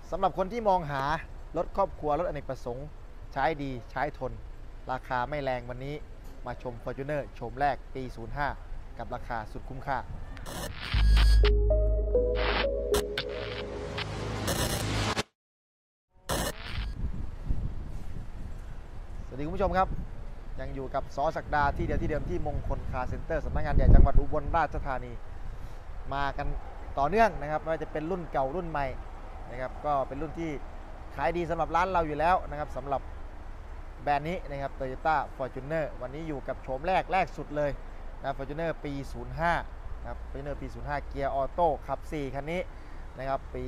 สำหรับคนที่มองหารถครอบครัวรถอเนกประสงค์ใช้ดีใช้ทนราคาไม่แรงวันนี้มาชม Fortuner โฉมแรกปี 05 กับราคาสุดคุ้มค่าสวัสดีคุณผู้ชมครับยังอยู่กับซอศักดาที่เดิมที่มงคลคาร์เซ็นเตอร์สำนักงานใหญ่จังหวัดอุบลราชธานีมากันต่อเนื่องนะครับไม่ว่าจะเป็นรุ่นเก่ารุ่นใหม่นะครับก็เป็นรุ่นที่ขายดีสำหรับร้านเราอยู่แล้วนะครับสำหรับแบรนด์นี้นะครับ Toyota Fortuner วันนี้อยู่กับโฉมแรกสุดเลยนะ Fortuner ปี 05 นะครับ Fortuner ปี 05 เกียร์ออโต้ขับ 4 คันนี้นะครับปี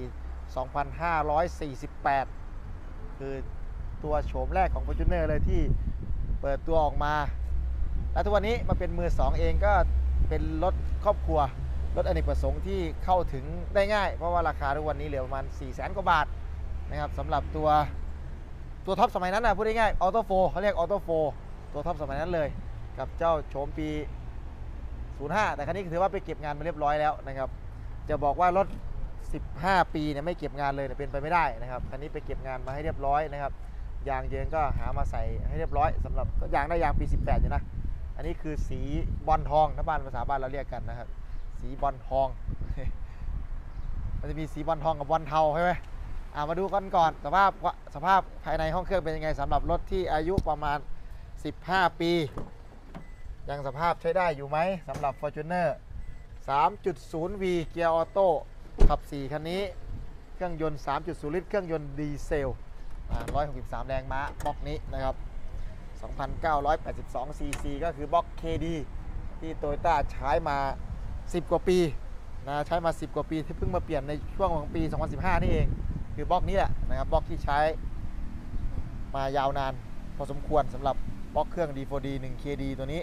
2548 คือตัวโฉมแรกของ Fortuner เลยที่เปิดตัวออกมาและทุกวันนี้มาเป็นมือ 2 เองก็เป็นรถครอบครัวรถอเนกประสงค์ที่เข้าถึงได้ง่ายเพราะว่าราคาทุกวันนี้เหลือประมาณ 400,000 กว่าบาทนะครับสำหรับตัวท็อปสมัยนั้นนะพูดง่ายๆออโต้โฟเขาเรียกออโต้โฟตัวท็อปสมัยนั้นเลยกับเจ้าโฉมปี 05 แต่คันนี้ถือว่าไปเก็บงานมาเรียบร้อยแล้วนะครับจะบอกว่ารถ 15 ปีเนี่ยไม่เก็บงานเลยเป็นไปไม่ได้นะครับคันนี้ไปเก็บงานมาให้เรียบร้อยนะครับยางเยิงก็หามาใส่ให้เรียบร้อยสำหรับยางได้ยางปี 18 อยู่นะอันนี้คือสีบอลทองถ้าภาษาบ้านเราเรียกกันนะครับสีบอลทอง มันจะมีสีบอลทองกับบอลเทาใช่ไหมมาดูกันก่อนสภาพภายในห้องเครื่องเป็นยังไงสำหรับรถที่อายุประมาณ 15 ปียังสภาพใช้ได้อยู่ไหมสำหรับ Fortuner 3.0V เกียร์ออโต้ขับ 4 คันนี้เครื่องยนต์ 3.0 ลิตรเครื่องยนต์ดีเซล163 แรงม้าบล็อกนี้นะครับ 2,982 ซีซีก็คือบล็อก KD ที่ Toyota ใช้มา 10 กว่าปีนะใช้มา 10 กว่าปีที่เพิ่งมาเปลี่ยนในช่วงของปี 2015 นี่เองคือบล็อกนี้แหละนะครับบล็อกที่ใช้มายาวนานพอสมควรสำหรับบล็อกเครื่อง D4D 1KD ตัวนี้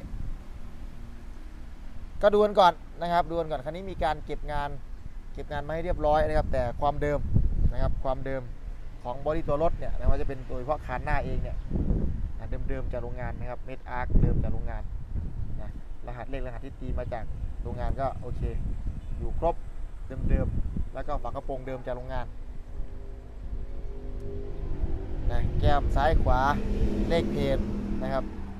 ก็ดูกันก่อนนะครับดูกันก่อนคันนี้มีการเก็บงานมาให้เรียบร้อยนะครับแต่ความเดิมนะครับความเดิมของบอดี้ตัวรถเนี่ยไม่ว่าจะเป็นโดยเฉพาะคานหน้าเองเนี่ยเดิมจากโรงงานนะครับเม็ดอาร์คเดิมจากโรงงานนะรหัสเลขรหัสที่ตีมาจากโรงงานก็โอเคอยู่ครบเดิมแล้วก็ฝากระโปรงเดิมจากโรงงานนะแก้มซ้ายขวาเลขเพจนะครับ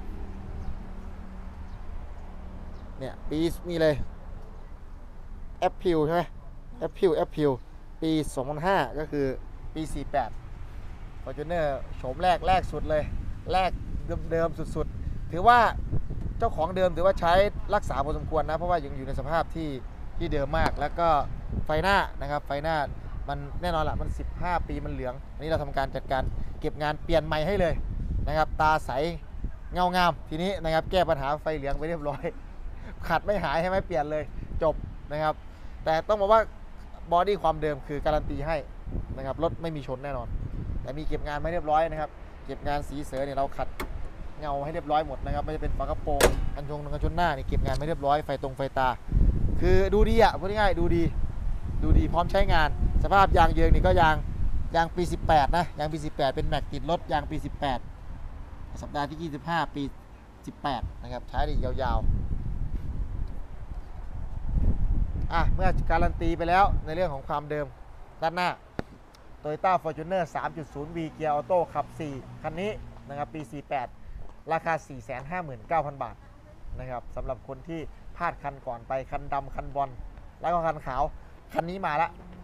เนี่ยปีนี่เลยแอปพิวใช่ไหมแอปพิวปี 2005 ก็คือปี 48 Fortuner โฉมแรกสุดเลยแรกเดิมสุดๆถือว่าเจ้าของเดิมถือว่าใช้รักษาพอสมควรนะเพราะว่ายังอยู่ในสภาพที่เดิมมากแล้วก็ไฟหน้านะครับไฟหน้ามันแน่นอนละมัน15 ปีมันเหลืองอันนี้เราทำการจัดการเก็บงานเปลี่ยนใหม่ให้เลยนะครับตาใสเงางามทีนี้นะครับแก้ปัญหาไฟเหลืองไปเรียบร้อยขัดไม่หายให้ไม่เปลี่ยนเลยจบนะครับแต่ต้องบอกว่าบอดี้ความเดิมคือการันตีให้นะครับรถไม่มีชนแน่นอนแต่มีเก็บงานไม่เรียบร้อยนะครับเก็บงานสีเสือเนี่ยเราขัดเงาให้เรียบร้อยหมดนะครับไม่จะเป็นฝากระโปรงกันชนหน้านี่เก็บงานไม่เรียบร้อยไฟตาคือดูดีอ่ะพูดง่ายๆดูดีพร้อมใช้งานสภาพยางเยิงนี่ก็ยางปี 18 นะยางปี 18 เป็นแม็กติดรถยางปี 18 สัปดาห์ที่ 25 ปี 18 นะครับใช้ได้ยาวๆเมื่อการันตีไปแล้วในเรื่องของความเดิมด้านหน้า Toyota Fortuner 3.0V เกียร์ออโต้ขับ 4 คันนี้นะครับปี 48 ราคา 459,000 บาทนะครับสำหรับคนที่พลาดคันก่อนไปคันดำคันบอลแล้วก็คันขาวคันนี้มาละ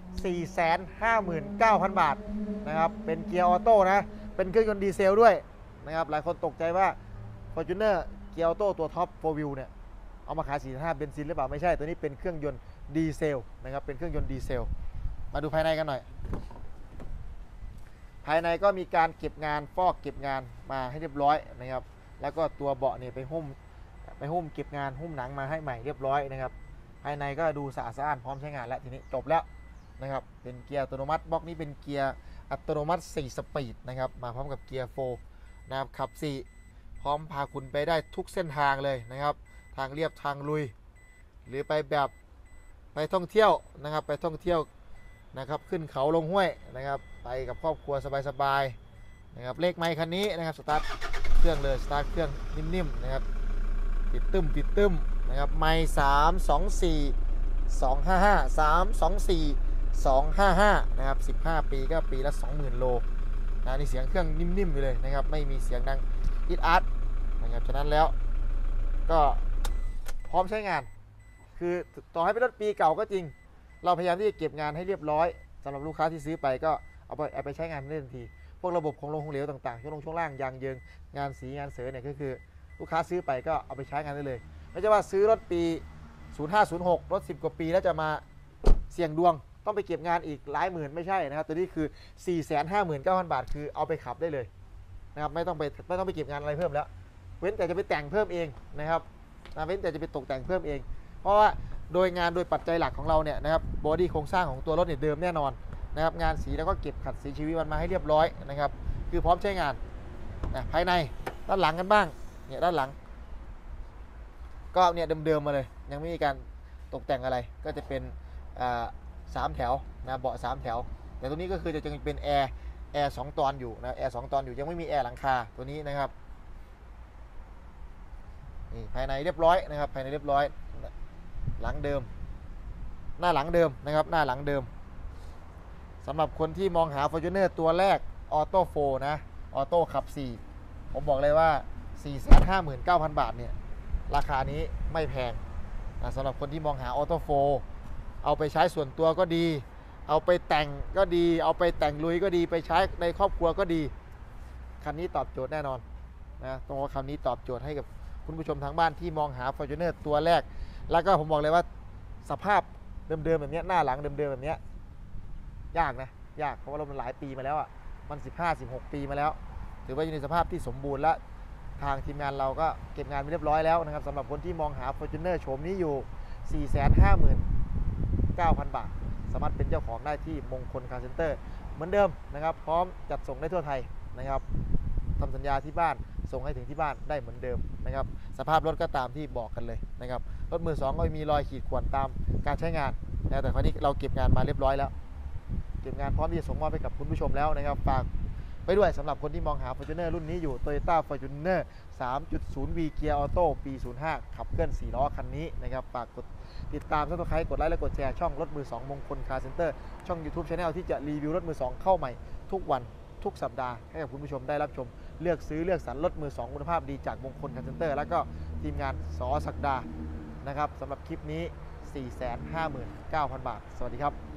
459,000 บาทนะครับเป็นเกียร์ออโต้นะเป็นเครื่องยนต์ดีเซลด้วยนะครับหลายคนตกใจว่า Fortuner เกียร์ออโต้ตัวท็อป 4 Wheel เนี่ยเอามาขาย45เบนซินหรือเปล่าไม่ใช่ตัวนี้เป็นเครื่องยนต์ดีเซลนะครับเป็นเครื่องยนต์ดีเซลมาดูภายในกันหน่อยภายในก็มีการเก็บงานฟอกเก็บงานมาให้เรียบร้อยนะครับแล้วก็ตัวเบาะเนี่ยไปหุ้มเก็บงานหุ้มหนังมาให้ใหม่เรียบร้อยนะครับภายในก็ดูสะอาดสะอ้านพร้อมใช้งานแล้วทีนี้จบแล้วนะครับเป็นเกียร์อัตโนมัติบล็อกนี้เป็นเกียร์อัตโนมัติ4 สปีดนะครับมาพร้อมกับเกียร์4นะครับขับ 4พร้อมพาคุณไปได้ทุกเส้นทางเลยนะครับทางเรียบทางลุยหรือไปแบบไปท่องเที่ยวนะครับไปท่องเที่ยวนะครับขึ้นเขาลงห้วยนะครับไปกับครอบครัวสบายๆนะครับเลขไมค์คันนี้นะครับสตาร์ทเครื่องเลยสตาร์ทเครื่องนิ่มๆนะครับติดตึ้มนะครับไมค์324 255 324 255นะครับ15 ปีก็ปีละ 20,000 โลนะนี่เสียงเครื่องนิ่มๆอยู่เลยนะครับไม่มีเสียงดังอิดอัดนะครับฉะนั้นแล้วก็พร้อมใช้งานคือต่อให้เป็นรถปีเก่าก็จริงเราพยายามที่จะเก็บงานให้เรียบร้อยสำหรับลูกค้าที่ซื้อไปก็เอาไปใช้งานได้ทันทีพวกระบบของลงของเหลวต่างๆช่วงล่างยางเยิงงานสีงานเสริมเนี่ยก็คือลูกค้าซื้อไปก็เอาไปใช้งานได้เลยไม่ใช่ว่าซื้อรถปี0506รถ10 กว่าปีแล้วจะมาเสี่ยงดวงต้องไปเก็บงานอีกหลายหมื่นไม่ใช่นะครับตัวนี้คือ 459,000 บาทคือเอาไปขับได้เลยนะครับไม่ต้องไปเก็บงานอะไรเพิ่มแล้วเว้นแต่จะไปแต่งเพิ่มเองนะครับเว้นแต่จะไปตกแต่งเพิ่มเองเพราะว่าโดยงานโดยปัจจัยหลักของเราเนี่ยนะครับบอดี้โครงสร้างของตัวรถเนี่ยเดิมแน่นอนนะครับงานสีแล้วก็เก็บขัดสีชีวิตมันมาให้เรียบร้อยนะครับคือพร้อมใช้งานนะภายในด้านหลังกันบ้างเนี่ยด้านหลังก็เนี่ยเดิมๆมาเลยยังไม่มีการตกแต่งอะไรก็จะเป็น3 แถวนะเบาะ3 แถวแต่ตัวนี้ก็คือจะเป็นแอร์2 ตอนอยู่นะแอร์2 ตอนอยู่ยังไม่มีแอร์หลังคาตัวนี้นะครับนี่ภายในเรียบร้อยนะครับภายในเรียบร้อยหลังเดิมหน้าหลังเดิมนะครับหน้าหลังเดิมสำหรับคนที่มองหา Fortuner ตัวแรกออโต้โฟนะออโต้ขับ4ผมบอกเลยว่า 459,000 บาทเนี่ยราคานี้ไม่แพงนะสำหรับคนที่มองหาออโต้โฟเอาไปใช้ส่วนตัวก็ดีเอาไปแต่งก็ดีเอาไปแต่งลุยก็ดีไปใช้ในครอบครัวก็ดีคันนี้ตอบโจทย์แน่นอนนะตรงว่าคำนี้ตอบโจทย์ให้กับคุณผู้ชมทางบ้านที่มองหา Fortuner ตัวแรกแล้วก็ผมบอกเลยว่าสภาพเดิมๆแบบนี้หน้าหลังเดิมๆแบบนี้ยากนะยากเพราะว่าเรามันหลายปีมาแล้วอ่ะมัน15-16 ปีมาแล้วถือว่าอยู่ในสภาพที่สมบูรณ์และทางทีมงานเราก็เก็บงานไปเรียบร้อยแล้วนะครับสำหรับคนที่มองหา Fortuner โฉมนี้อยู่ 459,000 บาทสามารถเป็นเจ้าของได้ที่มงคลคาร์เซ็นเตอร์เหมือนเดิมนะครับพร้อมจัดส่งได้ทั่วไทยนะครับทำสัญญาที่บ้านส่งให้ถึงที่บ้านได้เหมือนเดิมนะครับสภาพรถก็ตามที่บอกกันเลยนะครับรถมือ2ก็มีรอยขีดข่วนตามการใช้งานนะแต่คราวนี้เราเก็บงานมาเรียบร้อยแล้วเก็บงานพร้อมที่จะส่งมอบให้กับคุณผู้ชมแล้วนะครับฝากไปด้วยสำหรับคนที่มองหา Fortuner รุ่นนี้อยู่ Toyota Fortuner 3.0V Gear Auto ปี 05 ขับเคลื่อน4 ล้อคันนี้นะครับฝากกดติดตามSubscribeกดไลค์และกดแชร์ช่องรถมือ2มงคลคาร์เซ็นเตอร์ช่อง YouTube Channel ที่จะรีวิวรถมือ2เข้าใหม่ทุกวันทุกสัปดาห์ให้กับคุณผู้ชมได้รับชมเลือกซื้อเลือกสรรรถมือ2คุณภาพดีจากมงคลคาร์เซ็นเตอร์แล้วก็ทีมงานสอศักดานะครับสำหรับคลิปนี้ 459,000 บาทสวัสดีครับ